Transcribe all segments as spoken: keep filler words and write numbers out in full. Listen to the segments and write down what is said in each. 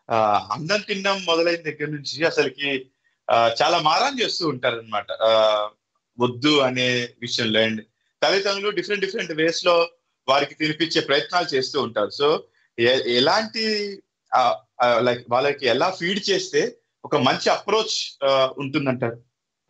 ఆ అన్నం తినడం మొదలైన దగ్గర నుంచి అసలుకి ఆ చాలా మారాన్ చేస్తూ ఉంటారు అనమాట. ఆ వద్దు అనే విషయంలో అండ్ తల్లిదండ్రులు డిఫరెంట్ డిఫరెంట్ వేస్ లో వారికి తినిపించే ప్రయత్నాలు చేస్తూ ఉంటారు. సో ఎలాంటి లైక్ వాళ్ళకి ఎలా ఫీడ్ చేస్తే ఒక మంచి అప్రోచ్ ఉంటుందంటారు?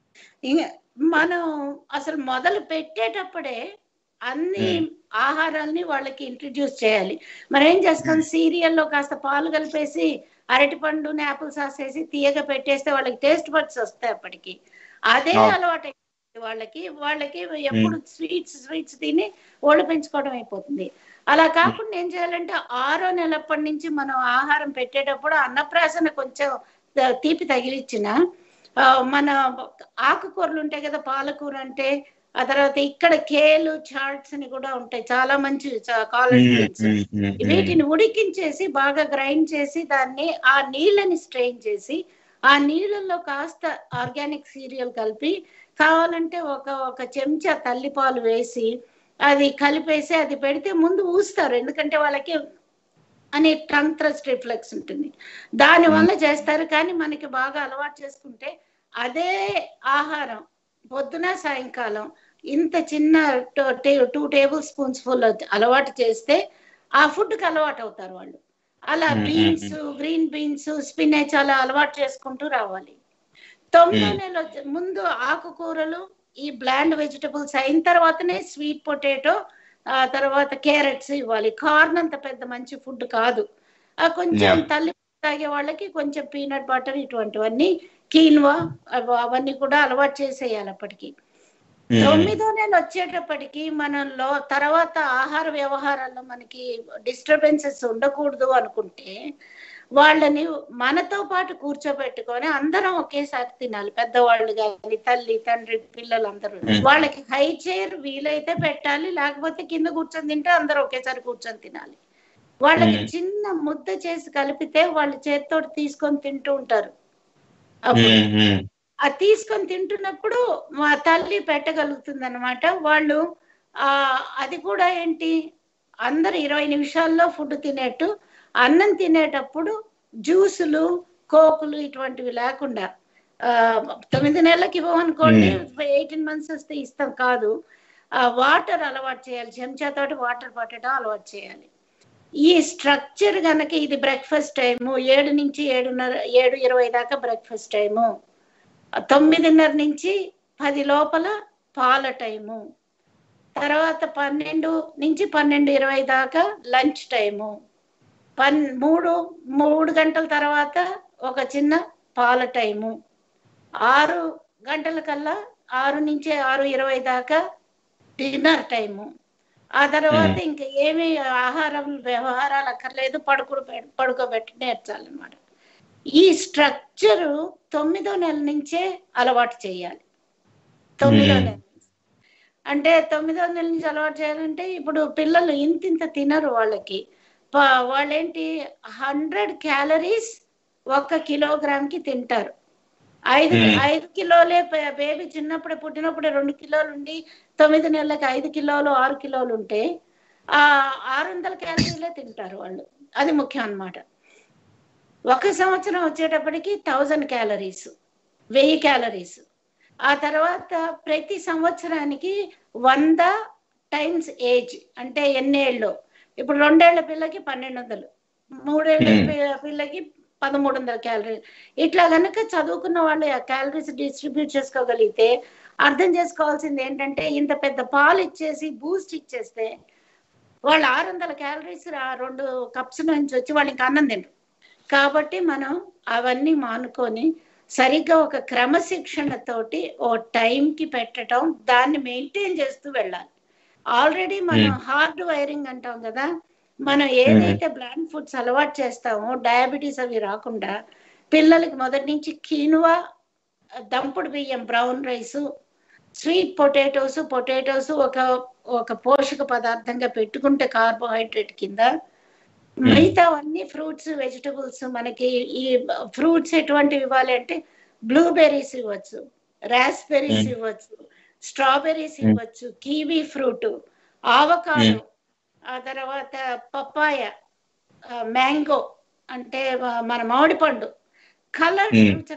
మనం అసలు మొదలు పెట్టేటప్పుడే అన్ని ఆహారాల్ని వాళ్ళకి ఇంట్రడ్యూస్ చేయాలి. మనం ఏం చేస్తాం, సీరియల్లో కాస్త పాలు కలిపేసి అరటిపండు యాపిల్ సాస్ వేసి తీయగా పెట్టేస్తే వాళ్ళకి టేస్ట్ బడ్స్ వస్తాయి. అప్పటికి అదే అలవాటు వాళ్ళకి వాళ్ళకి ఎప్పుడు స్వీట్స్ స్వీట్స్ తిని ఒళ్ళు పెంచుకోవడం అయిపోతుంది. అలా కాకుండా ఏం చేయాలంటే ఆరో నెలప్పటి నుంచి మనం ఆహారం పెట్టేటప్పుడు అన్నప్రాసన కొంచెం తీపి తగిలిచ్చిన మన ఆకుకూరలు ఉంటాయి కదా, పాలకూర అంటే, ఆ తర్వాత ఇక్కడ కేలు చాట్స్ అని కూడా ఉంటాయి, చాలా మంచి కాలేజ్ గ్రీన్స్. వీటిని ఉడికించేసి బాగా గ్రైండ్ చేసి దాన్ని ఆ నీళ్ళని స్ట్రెయిన్ చేసి ఆ నీళ్ళల్లో కాస్త ఆర్గానిక్ సీరియల్ కలిపి కావాలంటే ఒక ఒక చెంచా తల్లిపాలు వేసి అది కలిపేసి అది పెడితే ముందు ఊస్తారు. ఎందుకంటే వాళ్ళకి అనే టంగ్ థ్రస్ట్ రిఫ్లెక్స్ ఉంటుంది, దాని వల్ల చేస్తారు. కానీ మనకి బాగా అలవాటు చేసుకుంటే అదే ఆహారం పొద్దున సాయంకాలం ఇంత చిన్న టూ టేబుల్ స్పూన్స్ ఫుల్ అలవాటు చేస్తే ఆ ఫుడ్కి అలవాటు అవుతారు వాళ్ళు. అలా బీన్స్, గ్రీన్ బీన్స్, స్పినాచ్ అలా అలవాటు చేసుకుంటూ రావాలి. తొమ్మిదో నెల ముందు ఆకుకూరలు, ఈ బ్లాండ్ వెజిటబుల్స్ అయిన తర్వాతనే స్వీట్ పొటాటో, ఆ తర్వాత క్యారెట్స్ ఇవ్వాలి. కార్న్ అంత పెద్ద మంచి ఫుడ్ కాదు. ఆ కొంచెం తల్లి తాగే వాళ్ళకి కొంచెం పీనట్ బటర్ ఇటువంటివన్నీ, కీన్వా అవన్నీ కూడా అలవాటు చేసేయాలి. అప్పటికి తొమ్మిదో నెల వచ్చేటప్పటికి మనలో తర్వాత ఆహార వ్యవహారాల్లో మనకి డిస్టర్బెన్సెస్ ఉండకూడదు అనుకుంటే వాళ్ళని మనతో పాటు కూర్చోబెట్టుకొని అందరం ఒకేసారి తినాలి. పెద్దవాళ్ళు కానీ, తల్లి తండ్రి పిల్లలందరూ. వాళ్ళకి హై చైర్ వీలైతే పెట్టాలి, లేకపోతే కింద కూర్చొని తింటే అందరూ ఒకేసారి కూర్చొని తినాలి. వాళ్ళకి చిన్న ముద్ద చేసి కలిపితే వాళ్ళ చేతితో తీసుకొని తింటూ ఉంటారు. అప్పుడు అది తీసుకొని తింటున్నప్పుడు మా తల్లి పెట్టగలుగుతుంది అనమాట. వాళ్ళు ఆ అది కూడా ఏంటి, అందరు ఇరవై నిమిషాల్లో ఫుడ్ తినేట్టు అన్నం తినేటప్పుడు జ్యూసులు, కోకులు ఇటువంటివి లేకుండా, ఆ తొమ్మిది నెలలకి ఇవ్వమనుకోండి, ఎయిటీన్ మంత్స్ వస్తే ఇస్తాం కాదు, ఆ వాటర్ అలవాటు చేయాలి. చెంచాతోటి వాటర్ పట్టడం అలవాటు చేయాలి. ఈ స్ట్రక్చర్ గనక ఇది బ్రేక్ఫాస్ట్ టైము ఏడు నుంచి ఏడున్నర ఏడు ఇరవై దాకా బ్రేక్ఫాస్ట్ టైము, తొమ్మిదిన్నర నుంచి పది లోపల పాల టైము, తర్వాత పన్నెండు నుంచి పన్నెండు ఇరవై దాకా లంచ్ టైము, పన్ మూడు మూడు గంటల తర్వాత ఒక చిన్న పాల టైము, ఆరు గంటల కల్లా ఆరు నుంచి ఆరు ఇరవై దాకా డిన్నర్ టైము. ఆ తర్వాత ఇంకా ఏమి ఆహారం వ్యవహారాలు అక్కర్లేదు, పడుకుడు పడుకోబెట్టి నేర్చాలన్నమాట. ఈ స్ట్రక్చరు తొమ్మిదో నెల నుంచే అలవాటు చేయాలి. తొమ్మిదో నెల అంటే తొమ్మిదో నెల నుంచి అలవాటు చేయాలంటే ఇప్పుడు పిల్లలు ఇంత ఇంత తినరు. వాళ్ళకి వాళ్ళేంటి హండ్రెడ్ క్యాలరీస్ ఒక కిలోగ్రామ్ కి తింటారు. ఐదు ఐదు కిలోలే బేబీ చిన్నప్పుడే పుట్టినప్పుడే రెండు కిలోలు ఉండి తొమ్మిది నెలలకి ఐదు కిలోలు ఆరు కిలోలు ఉంటే ఆ ఆరు వందల క్యాలరీలే తింటారు వాళ్ళు. అది ముఖ్యం అన్నమాట. ఒక సంవత్సరం వచ్చేటప్పటికి థౌజండ్ క్యాలరీస్, వెయ్యి క్యాలరీస్. ఆ తర్వాత ప్రతి సంవత్సరానికి వంద టైమ్స్ ఏజ్ అంటే ఎన్నేళ్ళు, ఇప్పుడు రెండేళ్ల పిల్లకి పన్నెండు వందలు, మూడేళ్ల పిల్లకి పదమూడు వందల క్యాలరీలు. ఇట్లా కనుక చదువుకున్న వాళ్ళు ఆ క్యాలరీస్ డిస్ట్రిబ్యూట్ చేసుకోగలిగితే అర్థం చేసుకోవాల్సింది ఏంటంటే, ఇంత పెద్ద పాలు ఇచ్చేసి బూస్ట్ ఇచ్చేస్తే వాళ్ళు ఆరు వందల క్యాలరీస్ రెండు కప్స్ నుంచి వచ్చి వాళ్ళు ఇంకా అన్నం తింటారు. కాబట్టి మనం అవన్నీ మానుకొని సరిగ్గా ఒక క్రమశిక్షణతోటి ఓ టైంకి పెట్టడం, దాన్ని మెయింటైన్ చేస్తూ వెళ్ళాలి. ఆల్రెడీ మనం హార్డ్ వైరింగ్ అంటాం కదా, మనం ఏదైతే బ్లాండ్ ఫుడ్స్ అలవాటు చేస్తామో డయాబెటీస్ అవి రాకుండా పిల్లలకి మొదటి నుంచి కీనువా, దంపుడు బియ్యం brown rice, sweet potatoes potatoes ఒక ఒక పోషక పదార్థంగా పెట్టుకుంటే కార్బోహైడ్రేట్ కింద, మిగతావన్నీ ఫ్రూట్స్ వెజిటబుల్స్. మనకి ఈ ఫ్రూట్స్ ఎటువంటివి ఇవ్వాలి అంటే బ్లూబెర్రీస్ ఇవ్వచ్చు, రాస్బెర్రీస్ ఇవ్వచ్చు, స్ట్రాబెర్రీస్ ఇవ్వచ్చు, కివీ ఫ్రూట్, ఆవకాడో, ఆ తర్వాత పప్పాయ, మ్యాంగో, అంటే మన మామిడి పండు కలర్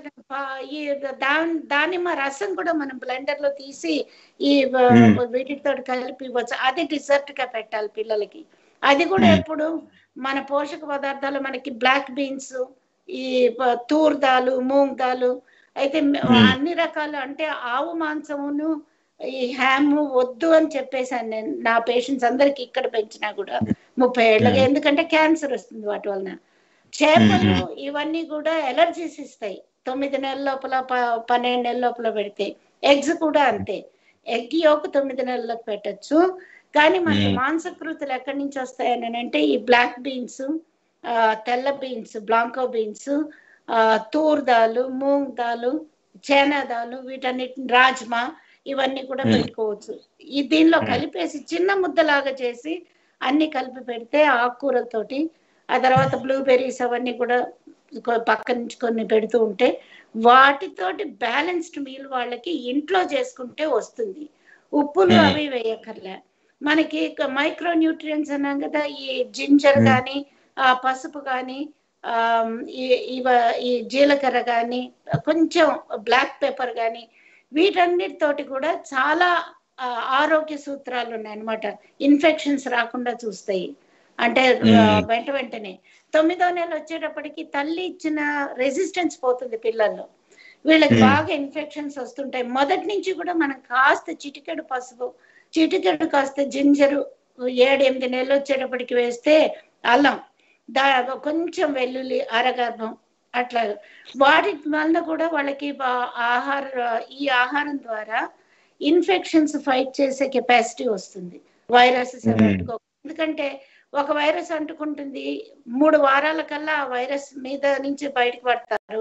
ఈ దాని దానిమ్మ రసం కూడా మనం బ్లెండర్ లో తీసి ఈ వీటితో కలిపి ఇవ్వచ్చు. అది డిజర్ట్ గా పెట్టాలి పిల్లలకి. అది కూడా ఎప్పుడు మన పోషక పదార్థాలు మనకి బ్లాక్ బీన్స్, ఈ తూర్ దాలు, మూంగ్ దాలు, అయితే అన్ని రకాలు అంటే ఆవు మాంసమును ఈ హ్యామ్ వద్దు అని చెప్పేసాను నేను నా పేషెంట్స్ అందరికి ఇక్కడ పెంచినా కూడా ముప్పై ఏళ్ళకి. ఎందుకంటే క్యాన్సర్ వస్తుంది వాటి వలన. చేపలు ఇవన్నీ కూడా ఎలర్జీస్ ఇస్తాయి తొమ్మిది నెలల లోపల పన్నెండు నెలల లోపల పెడితే. ఎగ్స్ కూడా అంతే, ఎగ్ యోక్ తొమ్మిది నెలలకు పెట్టచ్చు. కానీ మనకి మాంసకృతులు ఎక్కడి నుంచి వస్తాయని అంటే ఈ బ్లాక్ బీన్స్, తెల్ల బీన్స్, బ్లాంకో బీన్స్, తూర్ దాలు, మూంగ్ దాలు, చేనా దాలు, వీటన్నిటిని రాజ్మా ఇవన్నీ కూడా పెట్టుకోవచ్చు. ఈ దీనిలో కలిపేసి చిన్న ముద్దలాగా చేసి అన్ని కలిపి పెడితే ఆకుకూరలతోటి, ఆ తర్వాత బ్లూబెర్రీస్ అవన్నీ కూడా పక్క నుంచి కొన్ని పెడుతూ ఉంటే వాటితోటి బ్యాలెన్స్డ్ మీల్ వాళ్ళకి ఇంట్లో చేసుకుంటే వస్తుంది. ఉప్పులు అవి వేయక్కర్లే. మనకి మైక్రో న్యూట్రియన్స్ అన్నాం కదా, ఈ జింజర్ కానీ, ఆ పసుపు కానీ, ఆ ఇవ ఈ జీలకర్ర కానీ, కొంచెం బ్లాక్ పెప్పర్ కానీ, వీటన్నిటితోటి కూడా చాలా ఆరోగ్య సూత్రాలు ఉన్నాయి అన్నమాట. ఇన్ఫెక్షన్స్ రాకుండా చూస్తాయి. అంటే వెంట వెంటనే తొమ్మిదో నెల వచ్చేటప్పటికి తల్లి ఇచ్చిన రెసిస్టెన్స్ పోతుంది పిల్లల్లో. వీళ్ళకి బాగా ఇన్ఫెక్షన్స్ వస్తుంటాయి. మొదటి నుంచి కూడా మనం కాస్త చిటికెడు పసుపు, చిటికెడు కాస్త జింజరు ఏడు ఎనిమిది నెలలు వచ్చేటప్పటికి వేస్తే, అల్లం, దా కొంచెం వెల్లుల్లి అరగర్భం అట్లా వాటి వలన కూడా వాళ్ళకి ఆహార ఈ ఆహారం ద్వారా ఇన్ఫెక్షన్స్ ఫైట్ చేసే కెపాసిటీ వస్తుంది. వైరసెస్ పెట్టుకో, ఎందుకంటే ఒక వైరస్ అంటుకుంటుంది, మూడు వారాల కల్లా ఆ వైరస్ మీద నుంచి బయటకు పడతారు.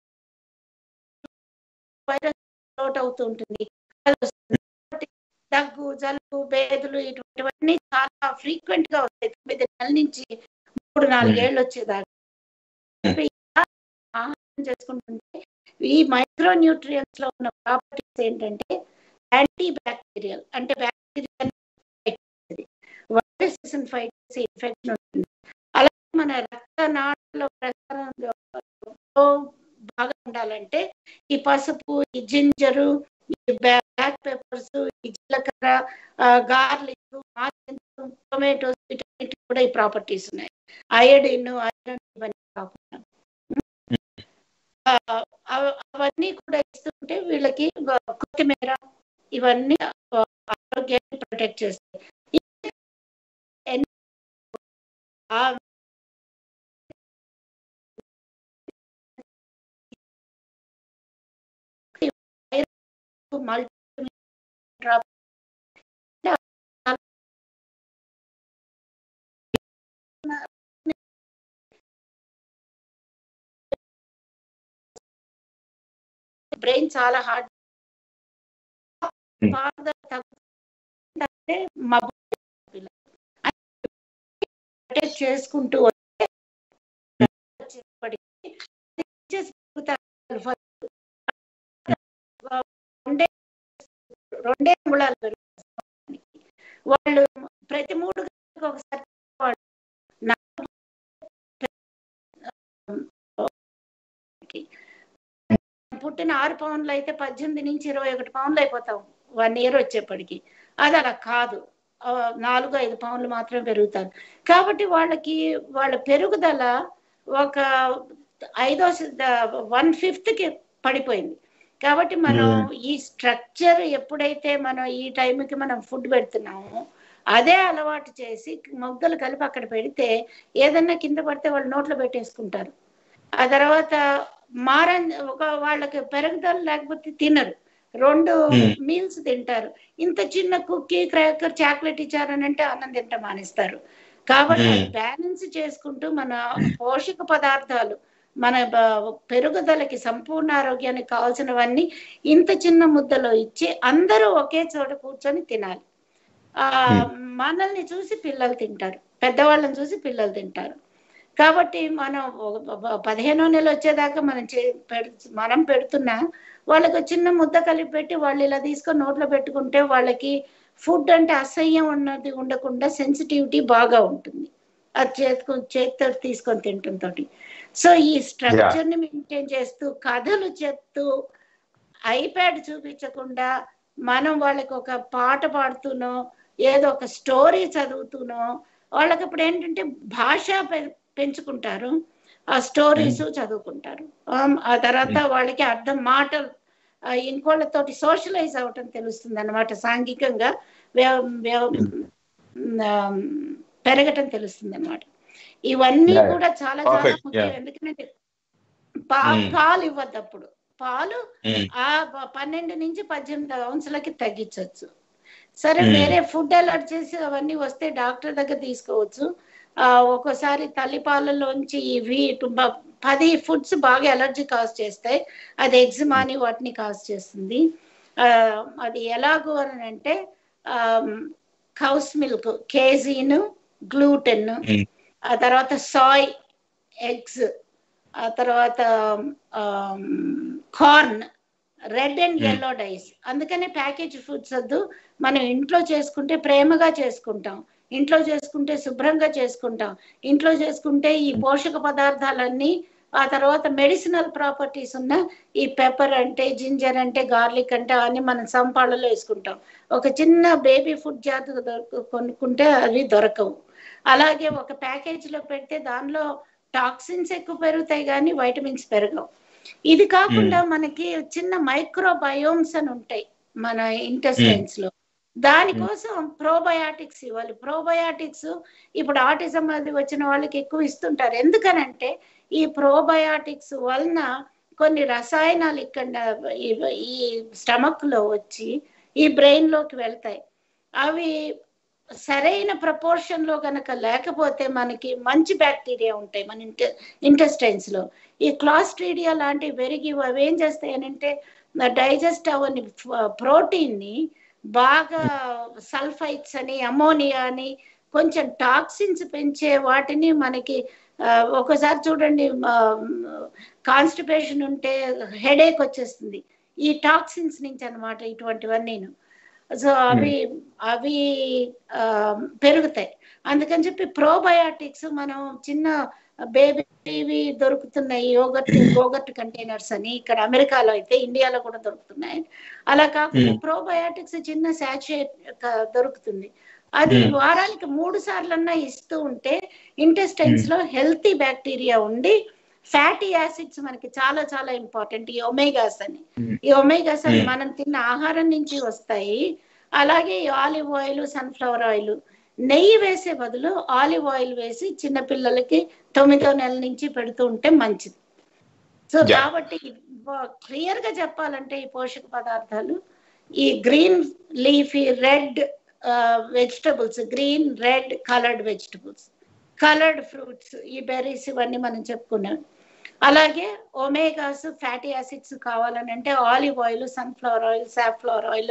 వైరస్ అవుట్ అవుతూ ఉంటుంది. దగ్గు, జలుబు, బేదులు ఇటువంటివన్నీ చాలా ఫ్రీక్వెంట్ గా వస్తాయి తొమ్మిది నెలల నుంచి మూడు నాలుగేళ్ళు వచ్చేదాకా. ఆహారం చేసుకుంటుంటే ఈ మైక్రో న్యూట్రియన్స్ లో ఉన్న ప్రాపర్టీస్ ఏంటంటే యాంటీ బ్యాక్టీరియల్, అంటే బ్యాక్టీరియా వైరస్ ఫైట్ చేసే ఇన్ఫెక్షన్ ఉంటుంది. అలాగే మన రక్త నాళాల ప్రసారంలో బాగా ఉండాలంటే ఈ పసుపు, ఈ జింజరు, ఈ బ్లాక్ పెప్పర్స్, ఈ జీలకర్ర, గార్లిక్, టొమాటోస్, వీటన్నిటి కూడా ఈ ప్రాపర్టీస్ ఉన్నాయి. అయోడిన్, ఐరన్ ఇవన్నీ కాకుండా అవన్నీ కూడా ఇస్తుంటే వీళ్ళకి కొత్తిమీర ఇవన్నీ ఆరోగ్యాన్ని ప్రొటెక్ట్ చేస్తాయి. బ్రెయిన్ చాలా హార్డ్ చేసుకుంటూ రెండే మూలాలు పెరుగుతాయి. వాళ్ళు ప్రతి మూడు గంటలకు ఒకసారి పుట్టిన ఆరు పౌండ్లు అయితే పద్దెనిమిది నుంచి ఇరవై ఒకటి పౌండ్లు అయిపోతాం వన్ ఇయర్ వచ్చేప్పటికి. అది అలా కాదు, నాలుగు ఐదు పౌండ్లు మాత్రమే పెరుగుతారు. కాబట్టి వాళ్ళకి వాళ్ళ పెరుగుదల ఒక ఐదో వన్ ఫిఫ్త్ కి పడిపోయింది. కాబట్టి మనం ఈ స్ట్రక్చర్ ఎప్పుడైతే మనం ఈ టైంకి మనం ఫుడ్ పెడుతున్నామో అదే అలవాటు చేసి మొగ్గలు కలిపి అక్కడ పెడితే ఏదన్నా కింద పడితే వాళ్ళు నోట్లో పెట్టేసుకుంటారు. ఆ తర్వాత మార ఒక వాళ్ళకి పెరుగుదల లేకపోతే తినరు, రెండు మీల్స్ తింటారు. ఇంత చిన్న కుక్కీ, క్రాకర్, చాక్లెట్ ఇచ్చారని అంటే అన్నం తింట మానేస్తారు. కాబట్టి బ్యాలెన్స్ చేసుకుంటూ మన పోషక పదార్థాలు మన పెరుగుదలకి సంపూర్ణ ఆరోగ్యానికి కావాల్సినవన్నీ ఇంత చిన్న ముద్దలో ఇచ్చి అందరూ ఒకే చోట కూర్చొని తినాలి. ఆ మనల్ని చూసి పిల్లలు తింటారు, పెద్దవాళ్ళని చూసి పిల్లలు తింటారు. కాబట్టి మనం పదిహేనో నెల వచ్చేదాకా మనం మనం పెడుతున్నా వాళ్ళకి చిన్న ముద్ద కలిపి పెట్టి వాళ్ళు ఇలా తీసుకొని నోట్లో పెట్టుకుంటే వాళ్ళకి ఫుడ్ అంటే అసహ్యం ఉన్నది ఉండకుండా సెన్సిటివిటీ బాగా ఉంటుంది. అది చేతుకు చేతితో తీసుకొని తింటుంతో. సో ఈ స్ట్రక్చర్ ని మెయింటైన్ చేస్తూ, కథలు చెప్తూ, ఐప్యాడ్ చూపించకుండా మనం వాళ్ళకి ఒక పాట పాడుతూనో ఏదో ఒక స్టోరీ చదువుతూనో, వాళ్ళకి అప్పుడు ఏంటంటే భాష పెంచుకుంటారు, ఆ స్టోరీస్ చదువుకుంటారు. ఆ తర్వాత వాళ్ళకి అర్థం మాటలు ఇంకోళ్ళతోటి సోషలైజ్ అవటం తెలుస్తుంది అన్నమాట, సాంఘికంగా పెరగటం తెలుస్తుంది అన్నమాట. ఇవన్నీ కూడా చాలా చాలా ముఖ్యం. ఎందుకంటే పా పాలు ఇవ్వద్దు అప్పుడు. పాలు ఆ పన్నెండు నుంచి పద్దెనిమిది ఔన్సులకి తగ్గించవచ్చు. సరే, వేరే ఫుడ్ అలర్జీస్ అవన్నీ వస్తే డాక్టర్ దగ్గర తీసుకోవచ్చు. ఆ ఒక్కోసారి తల్లిపాలలోంచి ఇవి పది ఫుడ్స్ బాగా ఎలర్జీ కాజ్ చేస్తాయి. అది ఎగ్జిమా అని వాటిని కాజ్ చేస్తుంది. ఆ అది ఎలాగో అని అంటే కౌస్ మిల్క్, కేజీన్, గ్లూటెన్, ఆ తర్వాత సాయ్ ఎగ్స్, ఆ తర్వాత corn, red and yellow dyes. అందుకనే ప్యాకేజ్ ఫుడ్స్ వద్దు. మనం ఇంట్లో చేసుకుంటే ప్రేమగా చేసుకుంటాం, ఇంట్లో చేసుకుంటే శుభ్రంగా చేసుకుంటాం, ఇంట్లో చేసుకుంటే ఈ పోషక పదార్థాలన్నీ, ఆ తర్వాత మెడిసినల్ ప్రాపర్టీస్ ఉన్న ఈ పెప్పర్ అంటే, జింజర్ అంటే, గార్లిక్ అంటే అన్ని మనం సంపాళ్ళలో వేసుకుంటాం. ఒక చిన్న బేబీ ఫుడ్ జాతి కొనుక్కుంటే అవి దొరకవు. అలాగే ఒక ప్యాకేజీలో పెడితే దానిలో టాక్సిన్స్ ఎక్కువ పెరుగుతాయి కానీ వైటమిన్స్ పెరగవు. ఇది కాకుండా మనకి చిన్న మైక్రోబయోమ్స్ అని ఉంటాయి మన ఇంటెస్టైన్స్ లో. దానికోసం ప్రోబయాటిక్స్ ఇవ్వాలి. ప్రోబయాటిక్స్ ఇప్పుడు ఆటిజం అది వచ్చిన వాళ్ళకి ఎక్కువ ఇస్తుంటారు. ఎందుకనంటే ఈ ప్రోబయాటిక్స్ వలన కొన్ని రసాయనాలు ఇక్కడ ఈ స్టమక్ లో వచ్చి ఈ బ్రెయిన్ లోకి వెళ్తాయి. అవి సరైన ప్రపోర్షన్ లో కనుక లేకపోతే మనకి మంచి బ్యాక్టీరియా ఉంటాయి మన ఇంట ఇంటెస్టైన్స్ లో. ఈ క్లాస్ట్రీడియా లాంటివి పెరిగి అవి ఏం చేస్తాయి అని అంటే డైజెస్ట్ అవ్వని ప్రోటీన్ ని బాగా సల్ఫైట్స్ అని, అమోనియా అని, కొంచెం టాక్సిన్స్ పెంచే వాటిని మనకి ఒకసారి చూడండి, కాన్స్టిపేషన్ ఉంటే హెడేక్ వచ్చేస్తుంది ఈ టాక్సిన్స్ నుంచి అన్నమాట, ఇటువంటివన్నీ. సో అవి అవి పెరుగుతాయి. అందుకని చెప్పి ప్రోబయాటిక్స్ మనం చిన్న బేబీవి దొరుకుతున్నాయి, యోగర్ట్ గోగర్ట్ కంటైనర్స్ అని, ఇక్కడ అమెరికాలో అయితే, ఇండియాలో కూడా దొరుకుతున్నాయి. అలా కాకుండా ప్రోబయాటిక్స్ చిన్న సాచెట్ దొరుకుతుంది. అది వారానికి మూడు సార్లన్నా ఇస్తూ ఉంటే ఇంటెస్టైన్స్ లో హెల్తీ బ్యాక్టీరియా ఉండి ఫ్యాటీ యాసిడ్స్ మనకి చాలా చాలా ఇంపార్టెంట్. ఈ ఒమేగాస్ అని, ఈ ఒమేగాస్ అని మనం తిన్న ఆహారం నుంచి వస్తాయి. అలాగే ఈ ఆలివ్ ఆయిల్, సన్ఫ్లవర్ ఆయిల్, నెయ్యి వేసే బదులు ఆలివ్ ఆయిల్ వేసి చిన్నపిల్లలకి తొమ్మిదో నెల నుంచి పెడుతూ ఉంటే మంచిది. సో కాబట్టి క్లియర్ గా చెప్పాలంటే ఈ పోషక పదార్థాలు, ఈ green leafy red vegetables, green red coloured vegetables, coloured fruits, ఈ బెర్రీస్ ఇవన్నీ మనం చెప్పుకున్నాం. అలాగే ఒమేగాస్, ఫ్యాటీ యాసిడ్స్ కావాలని అంటే olive oil, sunflower oil, safflower oil,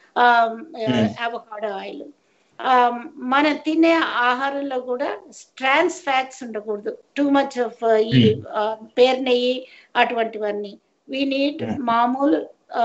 avocado oil. మనం తినే ఆహారంలో కూడా ట్రాన్స్ ఫ్యాట్స్ ఉండకూడదు, టూ మచ్ ఆఫ్ ఈ పేరు నెయ్యి అటువంటివన్నీ. వీ నీడ్ మామూలు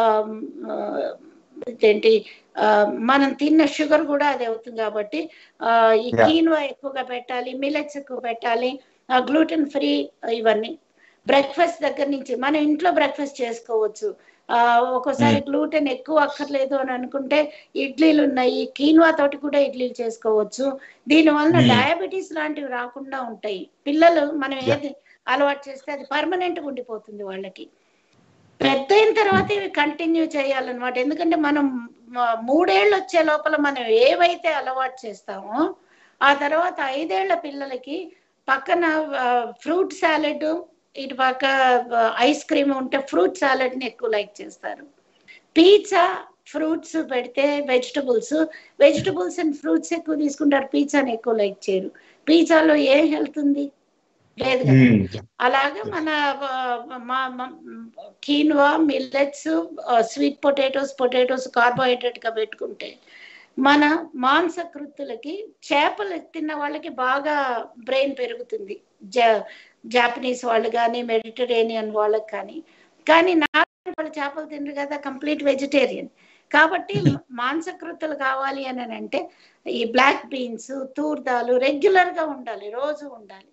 ఏంటి మనం తిన్న షుగర్ కూడా అది అవుతుంది కాబట్టి ఈ కీన్వా ఎక్కువగా పెట్టాలి, మిల్లెట్స్ ఎక్కువ పెట్టాలి, గ్లూటెన్ ఫ్రీ. ఇవన్నీ బ్రేక్ఫాస్ట్ దగ్గర నుంచి మనం ఇంట్లో బ్రేక్ఫాస్ట్ చేసుకోవచ్చు. ఆ ఒక్కోసారి గ్లూటెన్ ఎక్కువ అక్కర్లేదు అని అనుకుంటే ఇడ్లీలు ఉన్నాయి, కీన్వా తోటి కూడా ఇడ్లీలు చేసుకోవచ్చు. దీని వలన డయాబెటీస్ లాంటివి రాకుండా ఉంటాయి. పిల్లలు మనం ఏది అలవాటు చేస్తే అది పర్మనెంట్ గా ఉండిపోతుంది వాళ్ళకి. పెద్ద అయిన తర్వాత ఇవి కంటిన్యూ చేయాలన్నమాట. ఎందుకంటే మనం మూడేళ్ళు వచ్చే లోపల మనం ఏవైతే అలవాటు చేస్తామో ఆ తర్వాత ఐదేళ్ల పిల్లలకి పక్కన ఫ్రూట్ సాలెడ్, ఇటు పక్క ఐస్ క్రీమ్ ఉంటే ఫ్రూట్ సాలెడ్ ని ఎక్కువ లైక్ చేస్తారు. పిజ్జా, ఫ్రూట్స్ పెడితే వెజిటబుల్స్ వెజిటబుల్స్ అండ్ ఫ్రూట్స్ ఎక్కువ తీసుకుంటారు, పిజ్జాని ఎక్కువ లైక్ చేయరు. పిజ్జాలో ఏం హెల్త్ ఉంది? లేదు కదా. అలాగే మన quinoa, millets, sweet potatoes, potatoes carbohydrate గా పెట్టుకుంటే మన మాంసకృతులకి, చేపలు తిన్న వాళ్ళకి బాగా బ్రెయిన్ పెరుగుతుంది. జా జాపనీస్ వాళ్ళు కానీ, మెడిటరేనియన్ వాళ్ళకి కానీ. కానీ నార్త్ వాళ్ళు చేపలు తినరు కదా, కంప్లీట్ వెజిటేరియన్. కాబట్టి మాంసకృతులు కావాలి అని అంటే ఈ బ్లాక్ బీన్స్, తూర్దాలు రెగ్యులర్ గా ఉండాలి, రోజు ఉండాలి.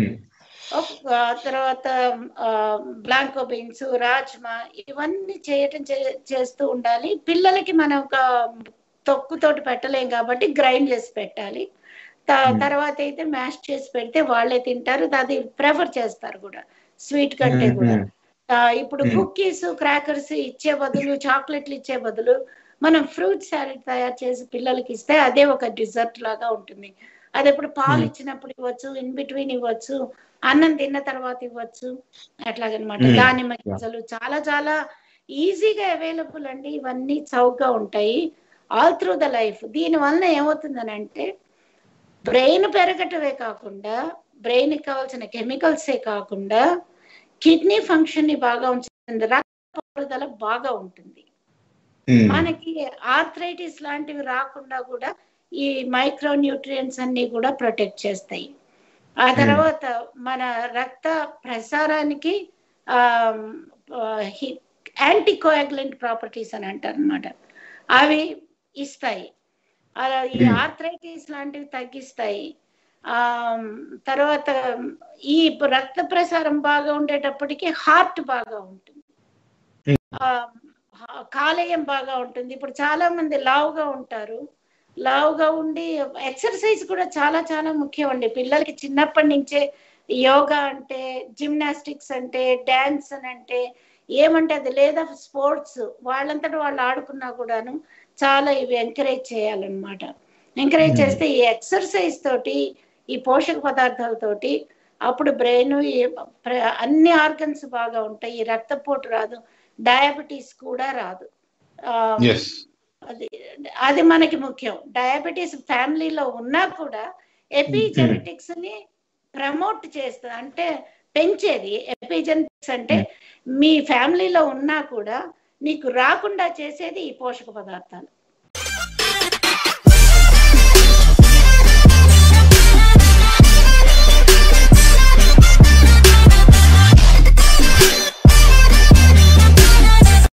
తర్వాత బ్లాంకో బీన్స్, రాజ్మా ఇవన్నీ చేయటం చేస్తూ ఉండాలి. పిల్లలకి మనం ఒక తొక్కుతోటి పెట్టలేం కాబట్టి గ్రైండ్ చేసి పెట్టాలి. తర్వాత అయితే మ్యాష్ చేసి పెడితే వాళ్ళే తింటారు, అది ప్రిఫర్ చేస్తారు కూడా స్వీట్ కంటే కూడా. ఇప్పుడు కుక్కీస్, క్రాకర్స్ ఇచ్చే బదులు, చాక్లెట్లు ఇచ్చే బదులు మనం ఫ్రూట్ సాలెడ్ తయారు చేసి పిల్లలకి ఇస్తే అదే ఒక డిజర్ట్ లాగా ఉంటుంది. అది ఇప్పుడు పాలు ఇచ్చినప్పుడు ఇవ్వచ్చు, ఇన్ బిట్వీన్ ఇవ్వచ్చు, అన్నం తిన్న తర్వాత ఇవ్వచ్చు, అట్లాగనమాట. దానిమ్మ గింజలు చాలా చాలా ఈజీగా అవైలబుల్ అండి, ఇవన్నీ చౌకగా ఉంటాయి ఆల్ త్రూ ద లైఫ్. దీని వల్ల ఏమవుతుందని అంటే బ్రెయిన్ పెరగటమే కాకుండా, బ్రెయిన్ కి కావాల్సిన కెమికల్సే కాకుండా కిడ్నీ ఫంక్షన్ ని బాగా ఉంచుతుంది, రక్త బాగా ఉంటుంది. మనకి ఆర్థరైటిస్ లాంటివి రాకుండా కూడా ఈ మైక్రో న్యూట్రియంట్స్ అన్ని కూడా ప్రొటెక్ట్ చేస్తాయి. ఆ తర్వాత మన రక్త ప్రసారానికి ఆ యాంటీకోయాగులెంట్ ప్రాపర్టీస్ అని అంటారు అనమాట, అవి ఇస్తాయి. అలా ఈ ఆర్థరైటిస్ లాంటివి తగ్గిస్తాయి. ఆ తర్వాత ఈ రక్త ప్రసారం బాగా ఉండేటప్పటికి హార్ట్ బాగా ఉంటుంది, ఆ కాలేయం బాగా ఉంటుంది. ఇప్పుడు చాలా మంది లావుగా ఉంటారు, లావుగా ఉండి ఎక్సర్సైజ్ కూడా చాలా చాలా ముఖ్యం అండి పిల్లలకి. చిన్నప్పటి నుంచే యోగా అంటే, జిమ్నాస్టిక్స్ అంటే, డాన్స్ అని అంటే ఏమంటే అది, లేదా స్పోర్ట్స్ వాళ్ళంతటా వాళ్ళు ఆడుకున్నా కూడాను చాలా ఇవి ఎంకరేజ్ చేయాలన్నమాట. ఎంకరేజ్ చేస్తే ఈ ఎక్సర్సైజ్ తోటి, ఈ పోషక పదార్థాలతోటి అప్పుడు బ్రెయిన్, అన్ని ఆర్గన్స్ బాగా ఉంటాయి, ఈ రక్తపోటు రాదు, డయాబెటీస్ కూడా రాదు. అది అది మనకి ముఖ్యం. డయాబెటీస్ ఫ్యామిలీలో ఉన్నా కూడా ఎపిజెనెటిక్స్ ని ప్రమోట్ చేస్తుంది, అంటే పెంచేది. ఎపిజెనెటిక్స్ అంటే మీ ఫ్యామిలీలో ఉన్నా కూడా నీకు రాకుండా చేసేది ఈ పోషక పదార్థాలు.